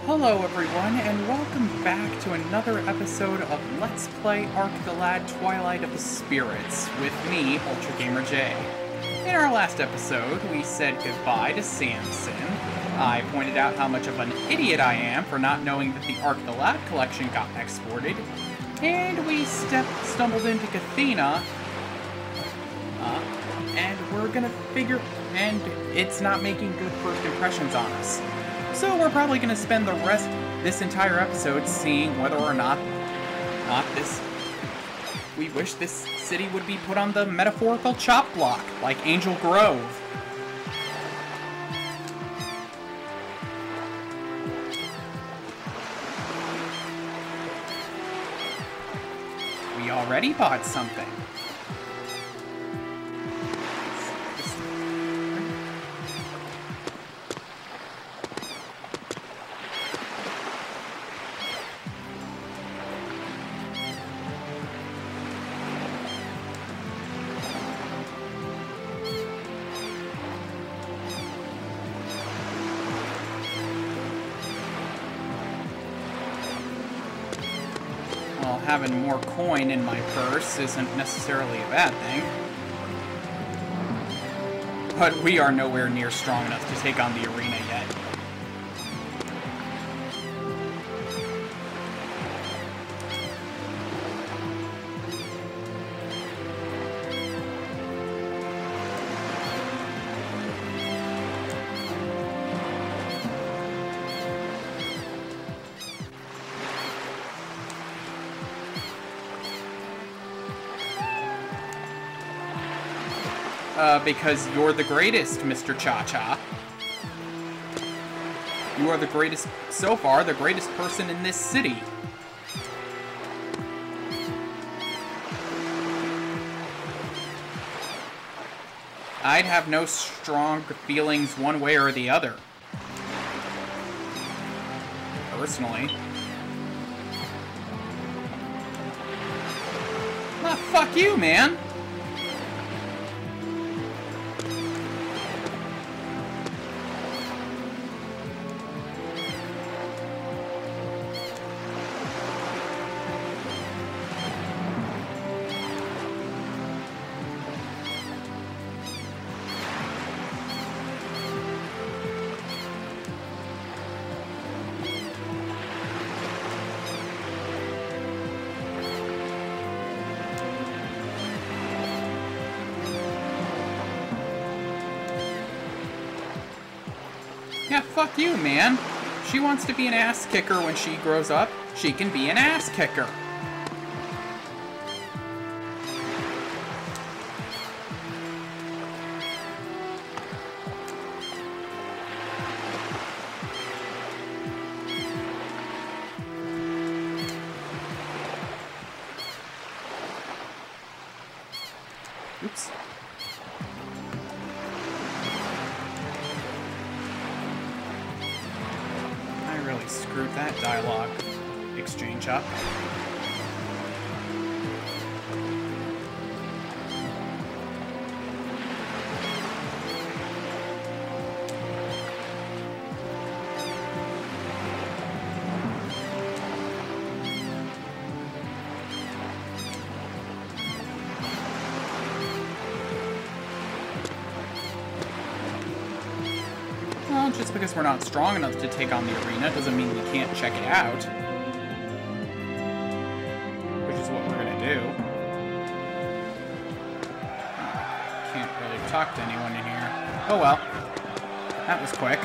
Hello everyone, and welcome back to another episode of Let's Play Ark the Lad Twilight of the Spirits, with me, UltraGamerJ. In our last episode, we said goodbye to Samson. I pointed out how much of an idiot I am for not knowing that the Ark the Lad collection got exported, and we stumbled into Cathena, and we're gonna and it's not making good first impressions on us. So we're probably going to spend this entire episode seeing whether or not we wish this city would be put on the metaphorical chop block, like Angel Grove. We already bought something. Having more coin in my purse isn't necessarily a bad thing. But we are nowhere near strong enough to take on the arena yet. Because you're the greatest, Mr. Cha-Cha. You are the greatest, so far, the greatest person in this city. I'd have no strong feelings one way or the other. Personally. Ah, fuck you, man! Yeah, fuck you, man. She wants to be an ass kicker when she grows up. She can be an ass kicker. Oops. Screwed that dialogue exchange up. Well, just because we're not strong enough to take on the arena doesn't mean we can't check it out. Which is what we're gonna do. Can't really talk to anyone in here. Oh well. That was quick.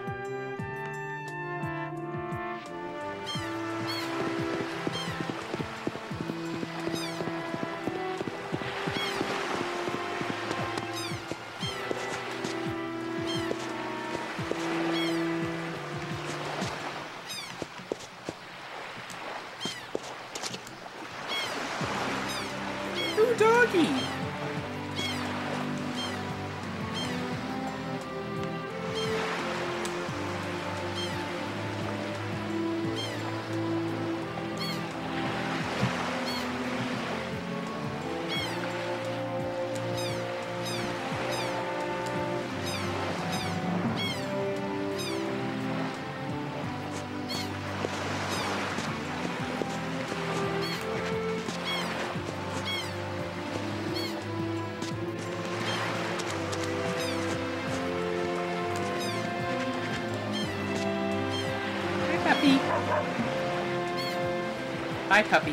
Doggy! puppy. Hi, puppy.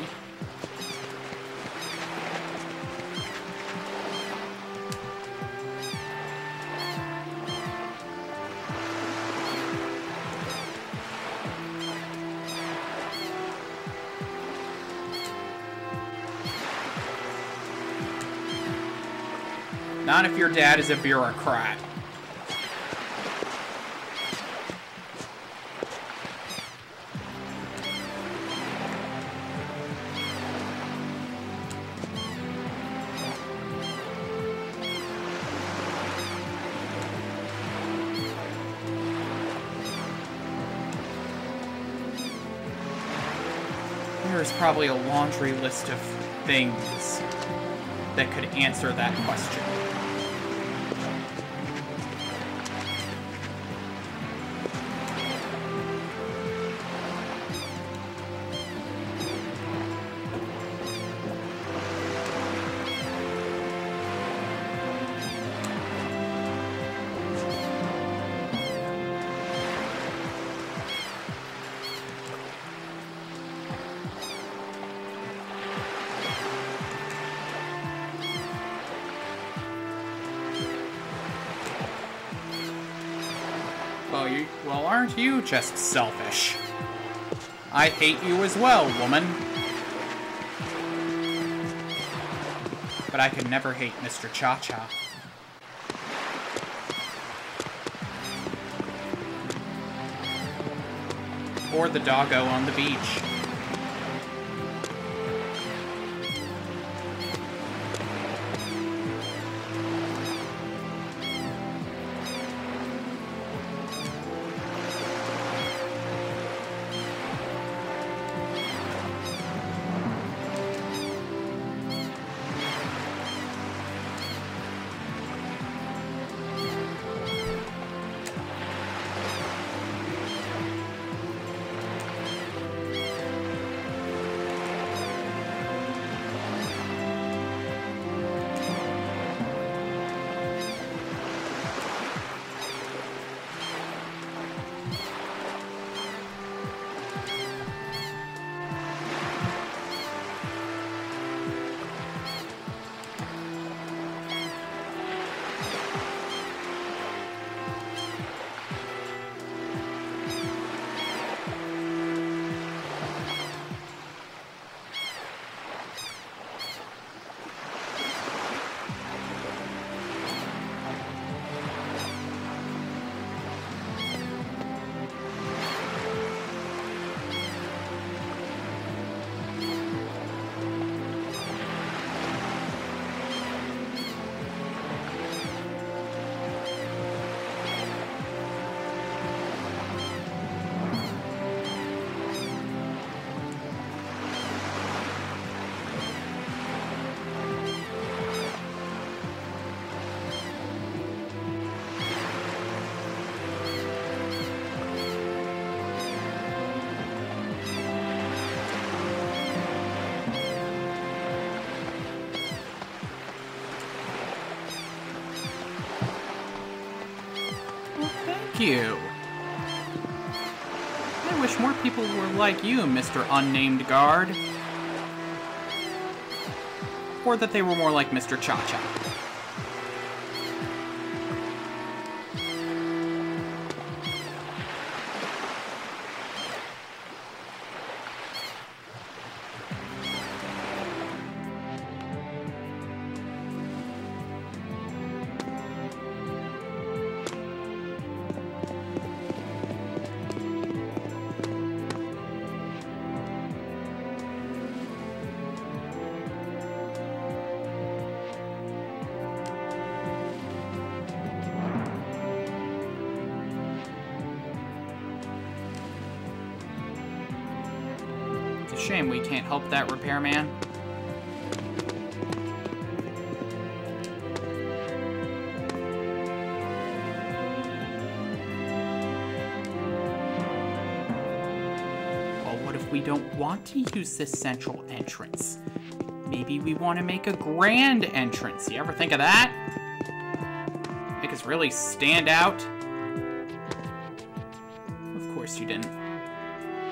Not if your dad is a bureaucrat. There's probably a laundry list of things that could answer that question. Well, aren't you just selfish? I hate you as well, woman. But I could never hate Mr. Cha-Cha. Or the doggo on the beach. You. I wish more people were like you, Mr. Unnamed Guard. Or that they were more like Mr. Cha-Cha. Shame we can't help that repairman. Well, what if we don't want to use this central entrance? Maybe we want to make a grand entrance. You ever think of that? Make us really stand out? Of course you didn't.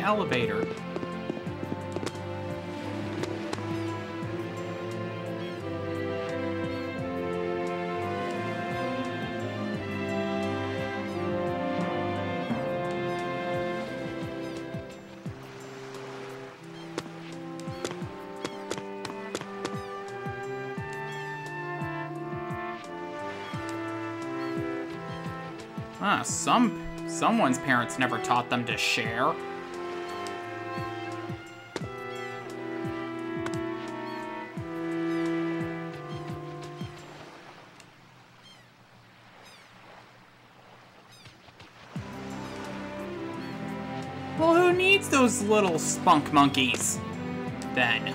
elevator. Ah, someone's parents never taught them to share. Well, who needs those little spunk monkeys, then?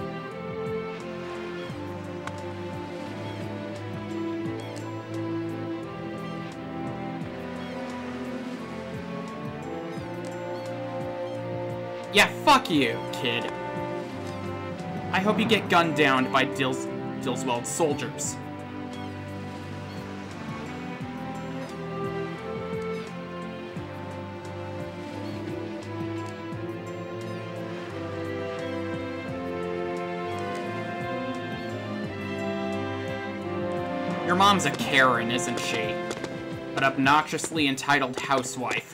Yeah, fuck you, kid. I hope you get gunned down by Dillswell's soldiers. Your mom's a Karen, isn't she? An obnoxiously entitled housewife.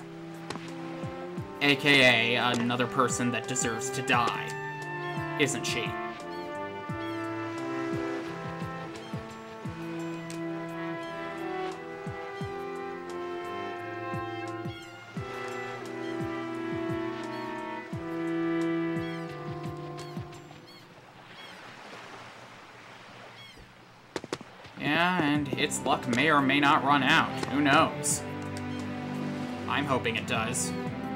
AKA another person that deserves to die, isn't she? Yeah, and its luck may or may not run out. Who knows? I'm hoping it does.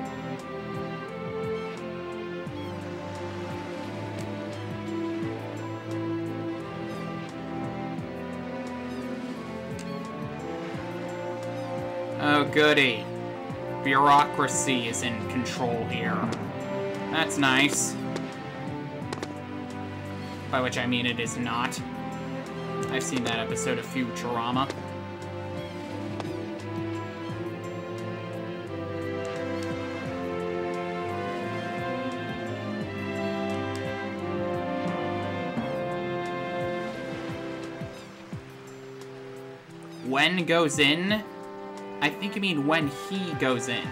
Oh, goody. Bureaucracy is in control here. That's nice. By which I mean it is not. I've seen that episode of Futurama. When goes in? I think you mean when he goes in.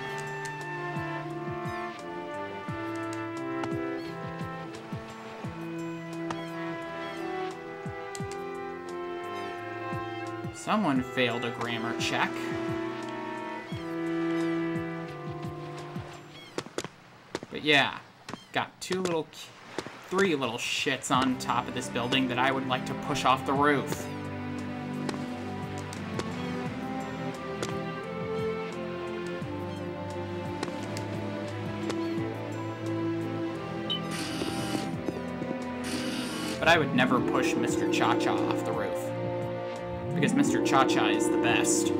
Someone failed a grammar check. But yeah, got three little shits on top of this building that I would like to push off the roof. But I would never push Mr. Cha-Cha off the roof. Because Mr. Cha-Cha is the best.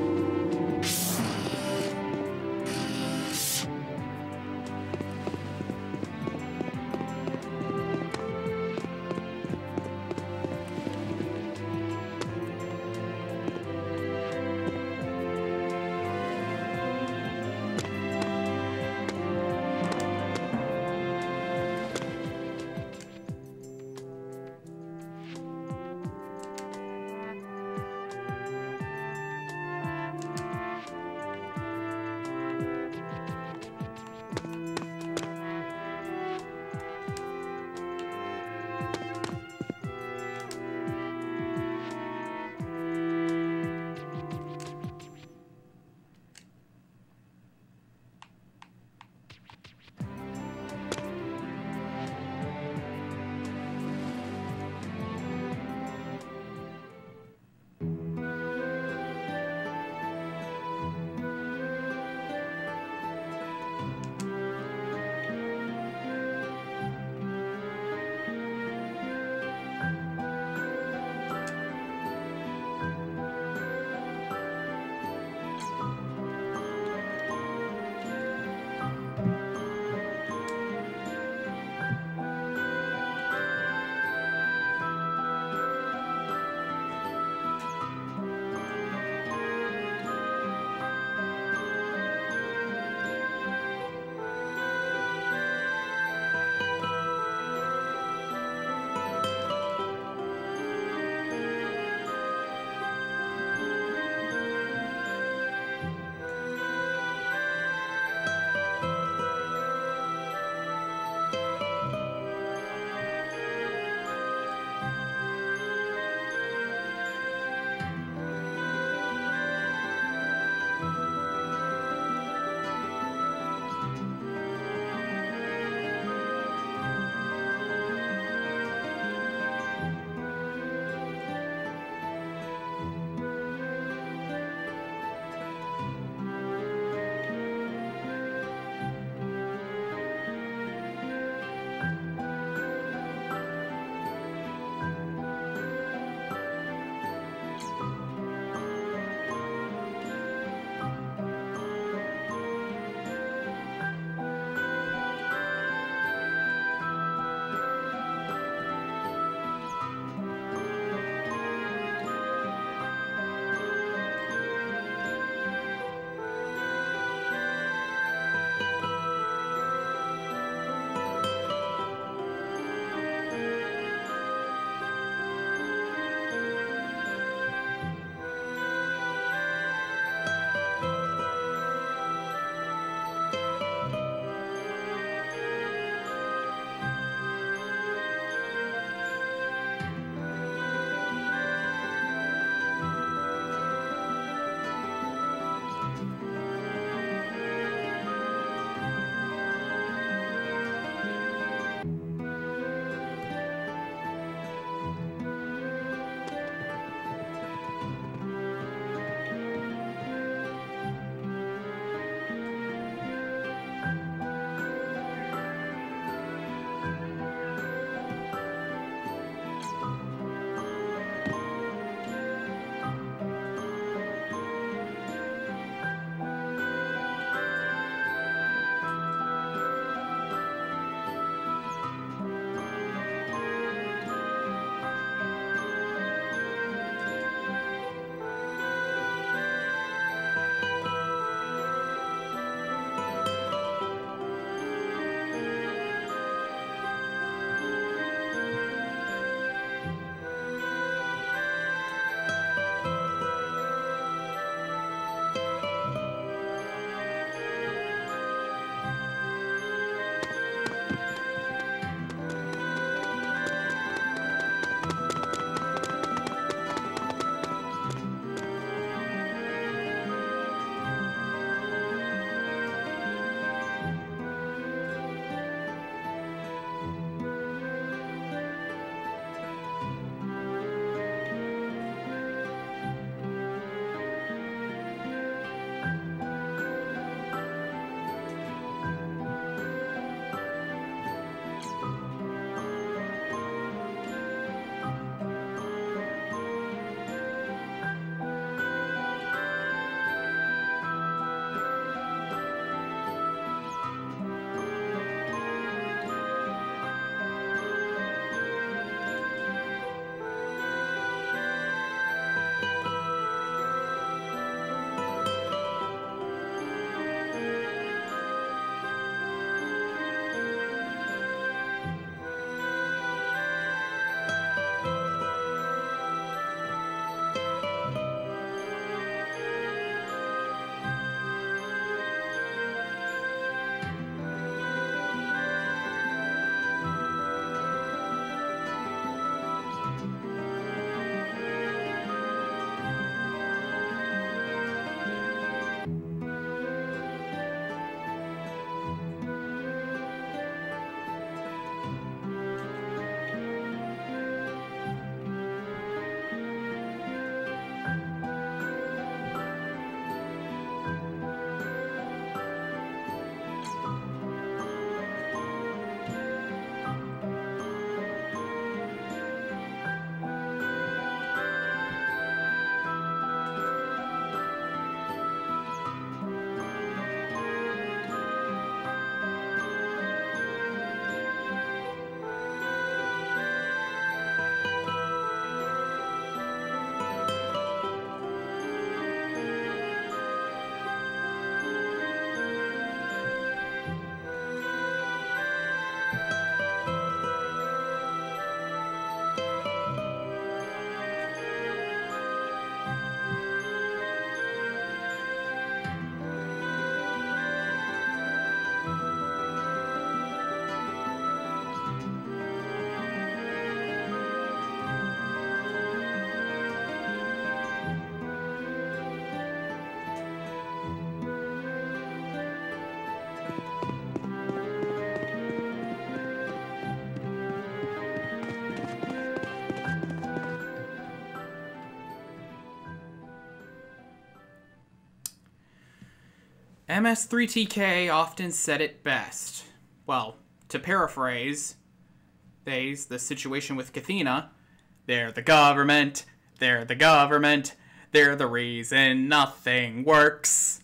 MS3TK often said it best. Well, to paraphrase, the situation with Cathena, they're the government, they're the government, they're the reason nothing works.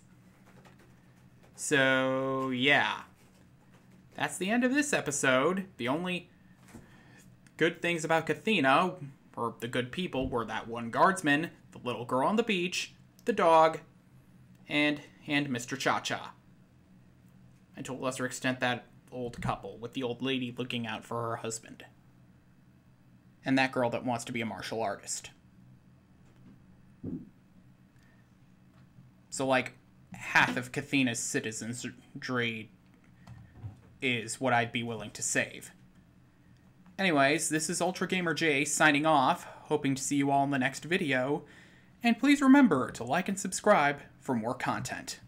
So, yeah. That's the end of this episode. The only good things about Cathena, or the good people, were that one guardsman, the little girl on the beach, the dog, and Mr. Cha-Cha. And to a lesser extent, that old couple with the old lady looking out for her husband. And that girl that wants to be a martial artist. So, like, half of Cathena's citizenry is what I'd be willing to save. Anyways, this is UltraGamerJ signing off, hoping to see you all in the next video, and please remember to like and subscribe for more content.